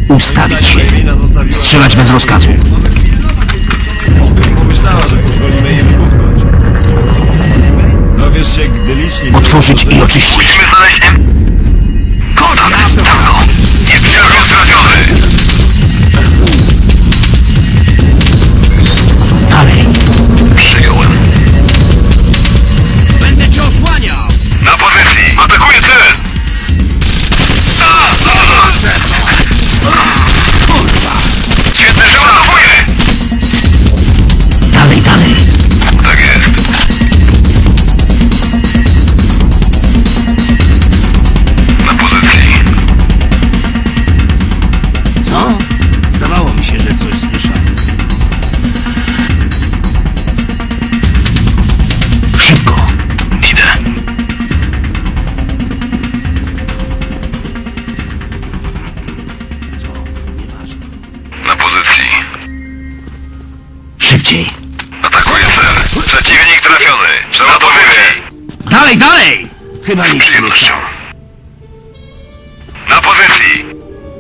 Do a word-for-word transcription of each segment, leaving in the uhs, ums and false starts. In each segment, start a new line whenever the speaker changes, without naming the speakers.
Ustawić się. Strzelać bez rozkazu.
Pomyślała, że pozwolimy jej wybuchnąć. Dowiesz się, gdy licznie...
Otworzyć i oczyścić.
Musimy znaleźć M... Kontakt! Tam go! Nieprzyjaciel straciony!
Dalej.
Przyjąłem.
Będę cię osłaniał!
Na pozycji! Atakuję cel! Świetny przeładowuję!
Dalej, dalej.
Tak jest. Na pozycji.
Co? Zdawało mi się, że coś słyszałem.
Szybko.
Idę.
Co? Nieważne.
Na pozycji.
Szybciej.
Atakuję cel. Przeciwnik trafiony. Przeładowuję.
Dalej, dalej! Chyba
Z
nic się nie
przyjemnością.
stało.
Na pozycji.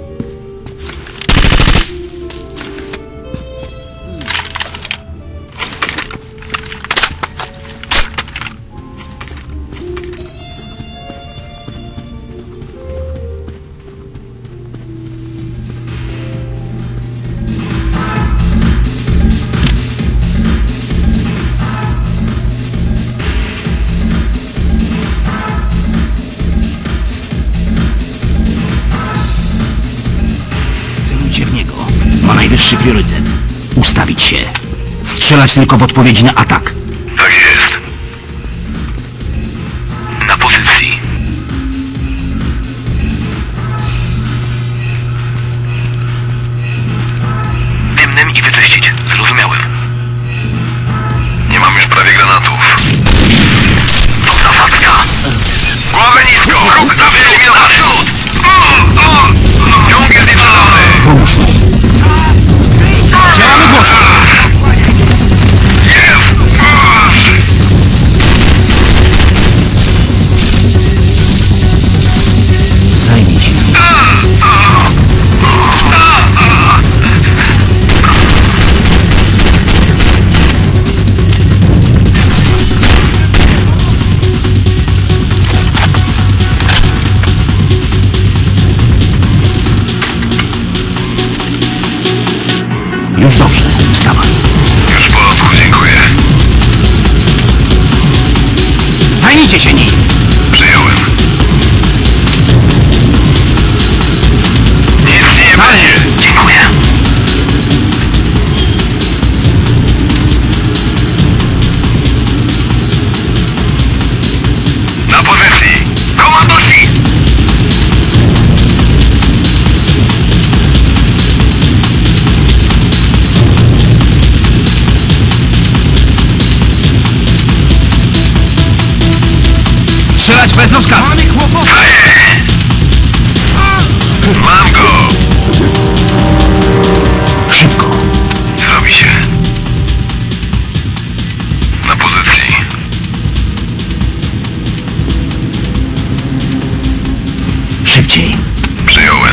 Celujcie w niego. Ma najwyższy priorytet.
Ustawić się. Strzelać tylko w odpowiedzi na atak.
Tak jest. Na pozycji. Dymnym i wyczyścić. Zrozumiałem. Nie mam już prawie granatów. Zasadzka! Głowę nisko! Wróg na wyeliminowany! Ciąg jest nieprzedany!
Pomóż mu.
Działamy głośno!
Jest!
Zajmij się. Już dobrze. Wstawaj.
Już w porządku, dziękuję.
Zajmijcie się nim!
Przyjąłem. Nic nie będzie. Dziękuję. Na pozycji. Komandosi!
Strzelać bez rozkazu! Mamy kłopoty!
Mam go!
Szybko.
Zrobi się. Na pozycji.
Szybciej.
Przyjąłem.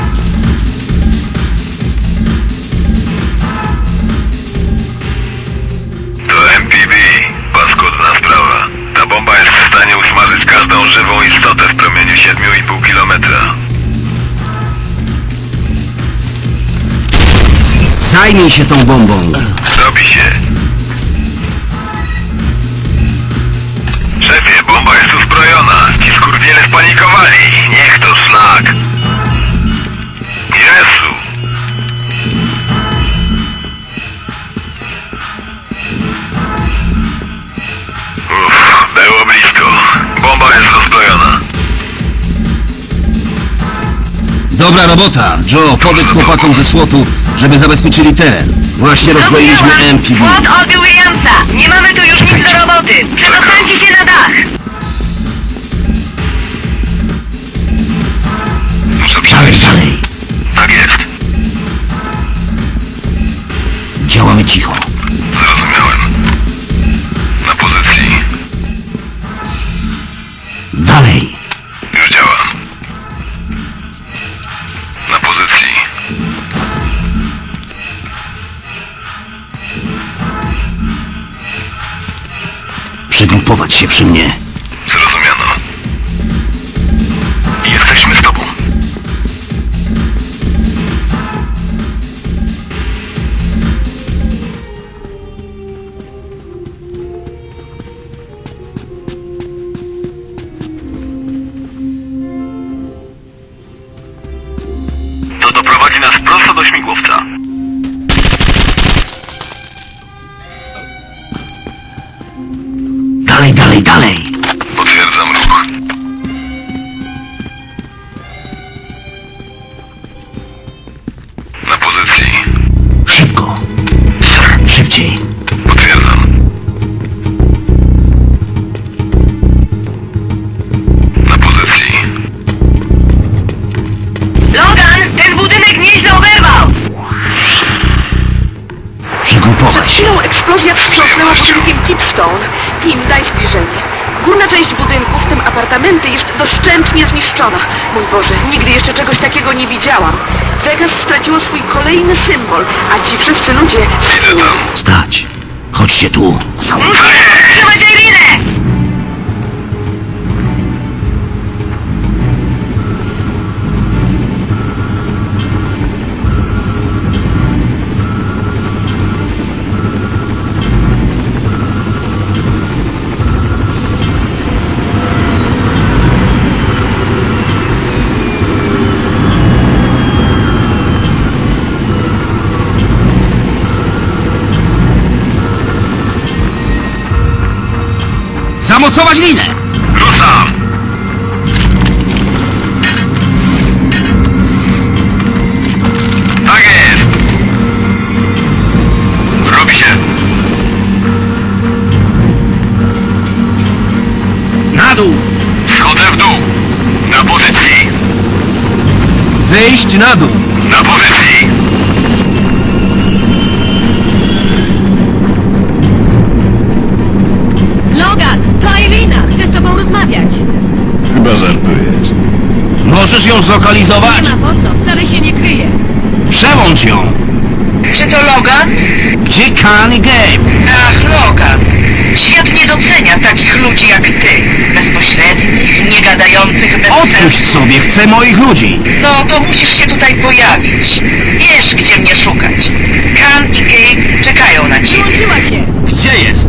To M P B. Paskudna sprawa. Ta bomba jest w stanie usmażyć każdą żywą istotę w promieniu siedmiu i pół kilometra.
Zajmij się tą bombą.
Robi się. Szefie, bomba jest uzbrojona. Ci skurwiele spanikowali. Niech to szlak. Jezu. Uff, było blisko. Bomba jest rozbrojona.
Dobra robota! Joe, powiedz chłopakom ze słotu, żeby zabezpieczyli teren. Właśnie rozbroiliśmy M P B.
Płot odbił Williamsa. Nie mamy tu już nic do roboty. Przedostańcie się na dach.
Muszę
Dalej,
przejść.
dalej.
Tak jest.
Działamy cicho.
Zrozumiałem. Na pozycji.
Dalej.
Już działam. Na pozycji.
Przygrupować się przy mnie.
Zrozumiano. Jesteśmy z tobą. To doprowadzi nas prosto do śmigłowca.
Dalej, dalej, dalej!
Potwierdzam ruch. Na pozycji.
Szybko! Szybciej!
Potwierdzam. Na pozycji.
Logan, ten budynek nieźle oberwał!
Przegrupować się!
Chwilą eksplozja wstrząsnęła budynkiem Keepstone. Tim, daj zbliżenie. Górna część budynku, w tym apartamenty, jest doszczętnie zniszczona. Mój Boże, nigdy jeszcze czegoś takiego nie widziałam. Vegas straciło swój kolejny symbol, a ci wszyscy ludzie...
Idę tam.
Stać! Chodźcie tu!
Musimy powstrzymać Irinę!
Zamocować linę!
Ruszam! Tak jest! Robi się!
Na dół!
Schodzę w dół! Na pozycji!
Zejść na dół!
Na pozycji!
Logan, to Irina! Chcę z tobą rozmawiać!
Chyba żartujesz.
Możesz ją zlokalizować?
Nie ma po co, wcale się nie kryje.
Przełącz ją!
Czy to Logan?
Gdzie Khan i Gabe?
Ach, Logan. Świat nie docenia takich ludzi jak ty. Bezpośrednich, niegadających bez
Odpuść
sensu.
sobie, chcę moich ludzi!
No, to musisz się tutaj pojawić. Wiesz, gdzie mnie szukać. Khan i Gabe czekają na ciebie.
Przyłączyła się!
Gdzie jest?